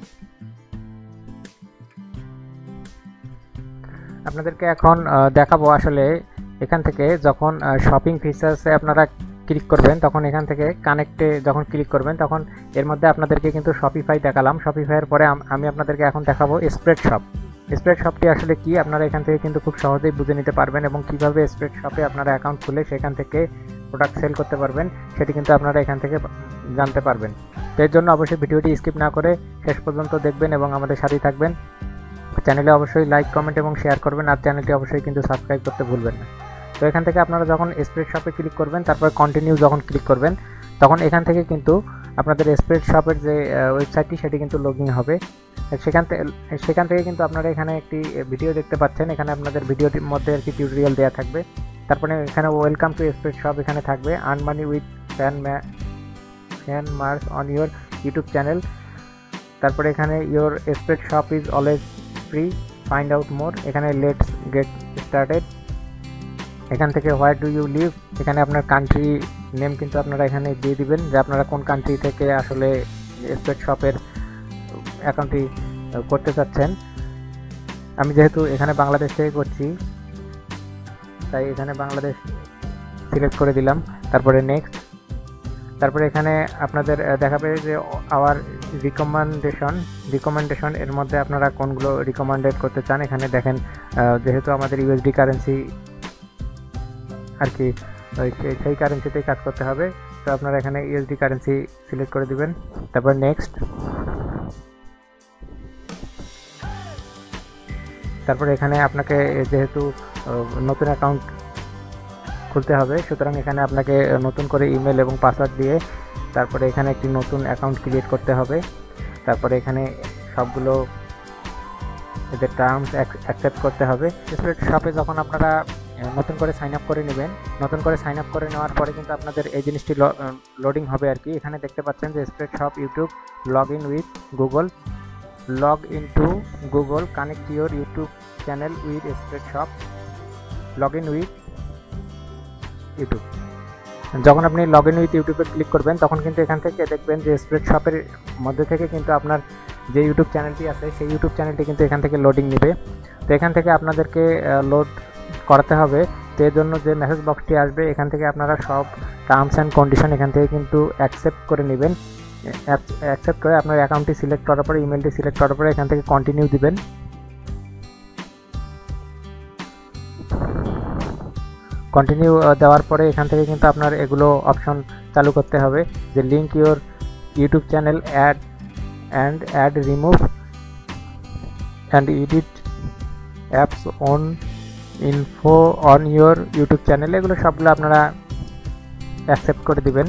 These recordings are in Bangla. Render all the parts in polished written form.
আপনাদেরকে এখন দেখাবো আসলে এখান থেকে যখন শপিং ফিচার্সে আপনারা ক্লিক করবেন তখন এখান থেকে কানেক্টে যখন ক্লিক করবেন তখন এর মধ্যে আপনাদেরকে কিন্তু শপিফাই দেখালাম। শপিফাইয়ের পরে আমি আপনাদেরকে এখন দেখাবো স্প্রেড শপ। স্প্রেড শপটি আসলে কি আপনারা এখান থেকে কিন্তু খুব সহজেই বুঝে নিতে পারবেন এবং কিভাবে স্প্রেড শপে আপনারা অ্যাকাউন্ট খুলে সেখান থেকে প্রোডাক্ট সেল করতে পারবেন সেটি কিন্তু আপনারা এখান থেকে জানতে পারবেন। তো এর জন্য অবশ্যই ভিডিওটি স্কিপ না করে শেষ পর্যন্ত দেখবেন এবং আমাদের সাথেই থাকবেন। চ্যানেলে অবশ্যই লাইক কমেন্ট এবং শেয়ার করবেন আর চ্যানেলটি অবশ্যই কিন্তু সাবস্ক্রাইব করতে ভুলবেন না। তো এখান থেকে আপনারা যখন স্প্রেড শপে ক্লিক করবেন তারপর কন্টিনিউ যখন ক্লিক করবেন তখন এখান থেকে কিন্তু আপনাদের স্প্রেড শপের যে ওয়েবসাইটটি সেটি কিন্তু লগইন হবে। সেখান থেকে কিন্তু আপনারা এখানে একটি ভিডিও দেখতে পাচ্ছেন। এখানে আপনাদের ভিডিওটির মধ্যে আর কি টিউটোরিয়াল দেওয়া থাকবে। তারপরে এখানে ওয়েলকাম টু স্প্রেড শপ এখানে থাকবে, earn money with fan marks on your YouTube channel. তারপরে এখানে your Spreadshop is always free, find out more, এখানে লেটস গেট স্টার্টেড। এখান থেকে হোয়ার ডু ইউ লিভ, এখানে আপনার কান্ট্রি নেম কিন্তু আপনারা এখানে দিয়ে দিবেন যে আপনারা কোন কান্ট্রি থেকে আসলে স্প্রেড শপের অ্যাকাউন্টটি করতে চাচ্ছেন। আমি যেহেতু এখানে বাংলাদেশ থেকে করছি তাই এখানে বাংলাদেশ সিলেক্ট করে দিলাম। তারপরে নেক্সট। তারপরে এখানে আপনাদের দেখাবে যে আওয়ার রিকমেন্ডেশন এর মধ্যে আপনারা কোনগুলো রিকমেন্ডেড করতে চান। এখানে দেখেন যেহেতু আমাদের ইউএসডি কারেন্সি আর কি সেই কারেন্সিতেই কাজ করতে হবে, তো আপনারা এখানে ইউএসডি কারেন্সি সিলেক্ট করে দিবেন। তারপর নেক্সট। তারপরে এখানে আপনাকে যেহেতু নতুন অ্যাকাউন্ট খুলতে হবে সুতরাং এখানে আপনাকে নতুন করে ইমেল এবং পাসওয়ার্ড দিয়ে তারপরে এখানে একটি নতুন অ্যাকাউন্ট ক্রিয়েট করতে হবে। তারপরে এখানে সবগুলো এদের টার্মস অ্যাকসেপ্ট করতে হবে। স্প্রেড শপে যখন আপনারা নতুন করে সাইন আপ করে নেবেন, নতুন করে সাইন আপ করে নেওয়ার পরে কিন্তু আপনাদের এই জিনিসটি লোডিং হবে আর কি। এখানে দেখতে পাচ্ছেন যে Spreadshop YouTube, log in with Google, log in to Google, connect your YouTube channel with Spreadshop, log in with YouTube. যখন আপনি লগ ইন উইথ ইউটিউবে ক্লিক করবেন তখন কিন্তু এখান থেকে দেখবেন যে স্প্রেড শপের মধ্যে থেকে কিন্তু আপনার যে ইউটিউব চ্যানেলটি আছে সেই ইউটিউব চ্যানেলটি কিন্তু এখান থেকে লোডিং নেবে। তো এখান থেকে আপনাদেরকে লোড করাতে হবে। তো এর জন্য যে মেসেজ বক্সটি আসবে এখান থেকে আপনারা সব টার্মস অ্যান্ড কন্ডিশন এখান থেকে কিন্তু অ্যাকসেপ্ট করে নেবেন। অ্যাকসেপ্ট করে আপনার অ্যাকাউন্টটি সিলেক্ট করার পরে ইমেলটি সিলেক্ট করার পরে এখান থেকে কন্টিনিউ দিবেন। কন্টিনিউ দেওয়ার পরে এখান থেকে কিন্তু আপনার এগুলো অপশন চালু করতে হবে যে link your YouTube channel add remove and edit apps on info on your YouTube channel, এগুলো সবগুলো আপনারা অ্যাকসেপ্ট করে দিবেন।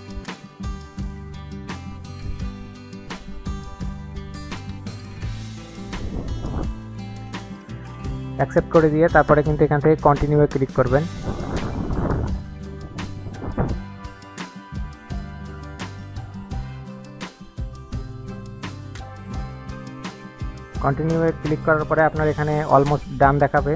অ্যাকসেপ্ট করে দিয়ে তারপরে কিন্তু এখান থেকে কন্টিনিউ এ ক্লিক করবেন। কন্টিনিউ এ ক্লিক করার পরে আপনার এখানে অলমোস্ট ডান দেখাবে।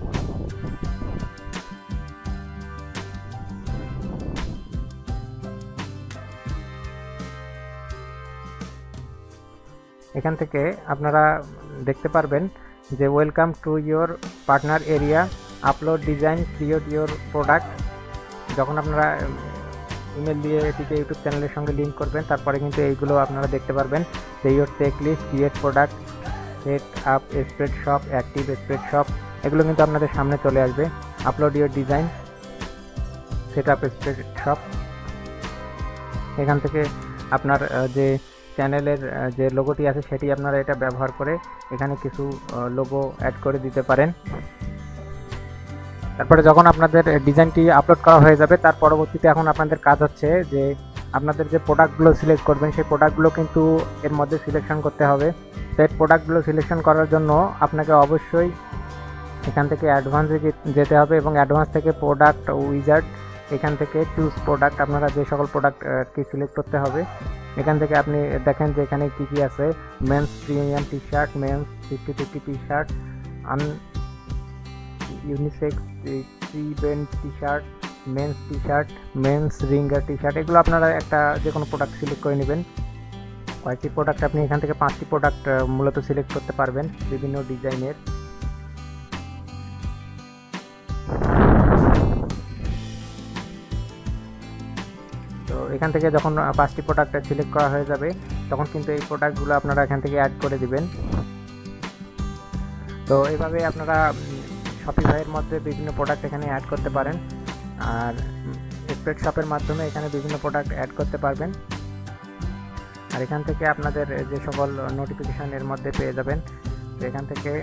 এখান থেকে আপনারা দেখতে পারবেন যে welcome to your partner area, upload design, create your product. যখন আপনারা ইমেল দিয়ে এটিকে ইউটিউব চ্যানেলের সঙ্গে লিঙ্ক করবেন তারপরে কিন্তু এইগুলো আপনারা দেখতে পারবেন যে your tech list, create product, set up Spreadshop, active Spreadshop, এগুলো কিন্তু আপনাদের সামনে চলে আসবে। Upload your design, set up Spreadshop. এখান থেকে আপনার যে চ্যানেলের যে লোগোটি আছে সেটি আপনারা এটা ব্যবহার করে এখানে কিছু লোগো অ্যাড করে দিতে পারেন। তারপরে যখন আপনাদের ডিজাইনটি আপলোড করা হয়ে যাবে তার পরবর্তীতে এখন আপনাদের কাজ হচ্ছে যে আপনাদের যে প্রোডাক্টগুলো সিলেক্ট করবেন সেই প্রোডাক্টগুলো কিন্তু এর মধ্যে সিলেকশন করতে হবে। সেই প্রোডাক্টগুলো সিলেকশন করার জন্য আপনাকে অবশ্যই এখান থেকে অ্যাডভান্সে যেতে হবে এবং অ্যাডভান্স থেকে প্রোডাক্ট উইজার্ড, এখান থেকে চুজ প্রোডাক্ট, আপনারা যে সকল প্রোডাক্ট কি সিলেক্ট করতে হবে। এখান থেকে আপনি দেখেন যে এখানে কী কী আছে, men's premium T shirt, men's 50-50 T shirt, unisex prevent T shirt, men's T shirt, men's ringer T shirt, এগুলো আপনারা একটা যে কোনো প্রোডাক্ট সিলেক্ট করে নেবেন। কয়েকটি প্রোডাক্ট আপনি এখান থেকে 5টি প্রোডাক্ট মূলত সিলেক্ট করতে পারবেন বিভিন্ন ডিজাইনের। তো এখান থেকে যখন 5টি প্রোডাক্ট সিলেক্ট করা হয়ে যাবে তখন কিন্তু এই প্রোডাক্টগুলো আপনারা এখান থেকে অ্যাড করে দিবেন। তো এইভাবে আপনারা শপিফাইয়ের মধ্যে বিভিন্ন প্রোডাক্ট এখানে অ্যাড করতে পারেন, আর স্প্রেডশপের মাধ্যমে এখানে বিভিন্ন প্রোডাক্ট অ্যাড করতে পারবেন। আর এখান থেকে আপনাদের যে সকল নোটিফিকেশান এর মধ্যে পেয়ে যাবেন। তো এখান থেকে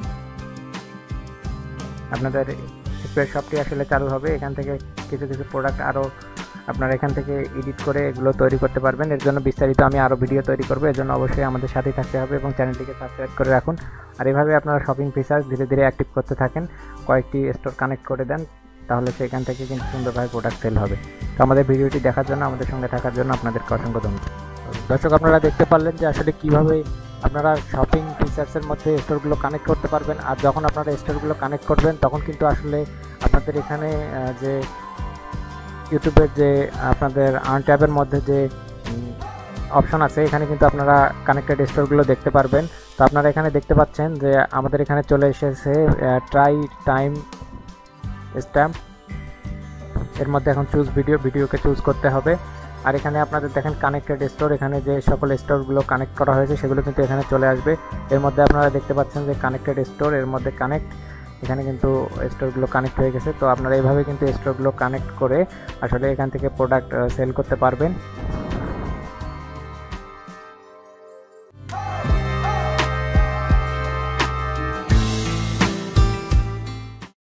আপনাদের স্প্রেডশপটি আসলে চালু হবে। এখান থেকে কিছু কিছু প্রোডাক্ট আরও আপনারা এখান থেকে এডিট করে এগুলো তৈরি করতে পারবেন। এর জন্য বিস্তারিত আমি আরও ভিডিও তৈরি করব, এর জন্য অবশ্যই আমাদের সাথেই থাকতে হবে এবং চ্যানেলটিকে সাবস্ক্রাইব করে রাখুন। আর এভাবে আপনারা শপিং ফিচার ধীরে ধীরে অ্যাক্টিভ করতে থাকেন, কয়েকটি স্টোর কানেক্ট করে দেন, তাহলে সেখান থেকে কিন্তু সুন্দরভাবে প্রোডাক্ট সেল হবে। তো আমাদের ভিডিওটি দেখার জন্য, আমাদের সঙ্গে থাকার জন্য আপনাদেরকে অসংখ্য ধন্যবাদ। দর্শক, আপনারা দেখতে পারলেন যে আসলে কিভাবে আপনারা শপিং ফিচার্সের মধ্যে স্টোরগুলো কানেক্ট করতে পারবেন। আর যখন আপনারা স্টোরগুলো কানেক্ট করবেন তখন কিন্তু আসলে আপনাদের এখানে যে ইউটিউবের যে আপনাদের আর্ন ট্যাবের মধ্যে যে অপশন আছে, এখানে কিন্তু আপনারা কানেক্টেড স্টোরগুলো দেখতে পারবেন। তো আপনারা এখানে দেখতে পাচ্ছেন যে আমাদের এখানে চলে এসেছে ট্রাই টাইম স্ট্যাম্প। এর মধ্যে এখন চুজ ভিডিওকে চুজ করতে হবে। আর এখানে আপনাদের দেখেন কানেক্টেড স্টোর, এখানে যে সকল স্টোরগুলো কানেক্ট করা হয়েছে সেগুলো কিন্তু এখানে চলে আসবে। এর মধ্যে আপনারা দেখতে পাচ্ছেন যে কানেক্টেড স্টোর, এর মধ্যে কানেক্ট, এখানে কিন্তু স্টোরগুলো কানেক্ট হয়ে গেছে। তো আপনারা এইভাবে কিন্তু স্টোরগুলো কানেক্ট করে আসলে এখান থেকে প্রোডাক্ট সেল করতে পারবেন।